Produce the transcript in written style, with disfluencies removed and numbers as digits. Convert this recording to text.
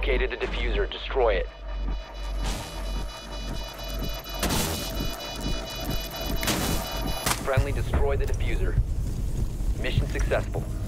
located a diffuser. Destroy it. Friendly, destroy the diffuser. Mission successful.